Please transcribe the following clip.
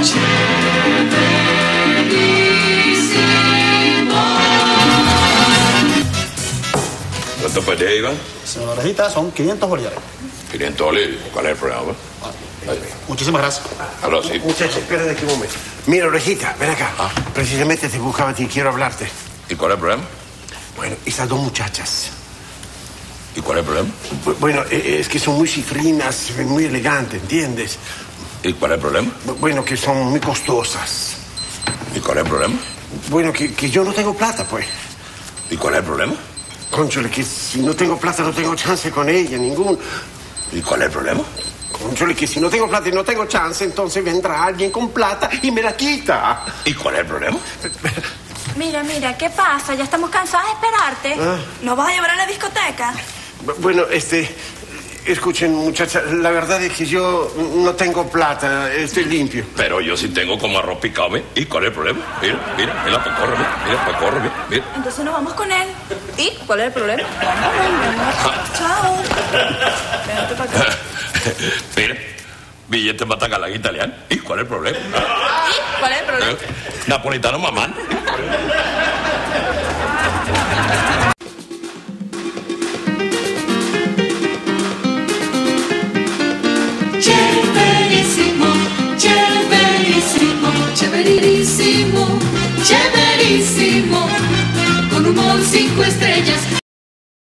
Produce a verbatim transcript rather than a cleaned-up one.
¿Cuánto pedía, Iván? Señora Rejita, son quinientos bolívares. quinientos bolívares. ¿Cuál es el problema? Ah, muchísimas gracias. Ahora sí. Muchacho, espera aquí un momento. Mira, Orejita, ven acá. Ah. Precisamente te buscaba a ti, quiero hablarte. ¿Y cuál es el problema? Bueno, esas dos muchachas. ¿Y cuál es el problema? Bu- Bueno, eh, es que son muy cifrinas, muy elegantes, ¿entiendes? ¿Y cuál es el problema? Bu- Bueno, que son muy costosas. ¿Y cuál es el problema? Bueno, que, que yo no tengo plata, pues. ¿Y cuál es el problema? Cónchale, que si no tengo plata no tengo chance con ella, ningún. ¿Y cuál es el problema? Cónchale, que si no tengo plata y no tengo chance, entonces vendrá alguien con plata y me la quita. ¿Y cuál es el problema? Mira, mira, ¿qué pasa? Ya estamos cansados de esperarte. Ah. ¿Nos vas a llevar a la discoteca? Bu- Bueno, este... Escuchen, muchachas, la verdad es que yo no tengo plata, estoy limpio. Pero yo sí tengo como arroz picado, ¿eh? ¿Y cuál es el problema? Mira, mira, mira, pa' corre, mira, mira, pa' corre, mira, mira. Entonces nos vamos con él. ¿Y cuál es el problema? Chao. Vente para acá. Mira, billete matagalán italiano. ¿Y cuál es el problema? ¿Y cuál es el problema? Napolitano mamán. Chéverísimo, chéverísimo, chéverísimo, chéverísimo, con humor cinco estrellas.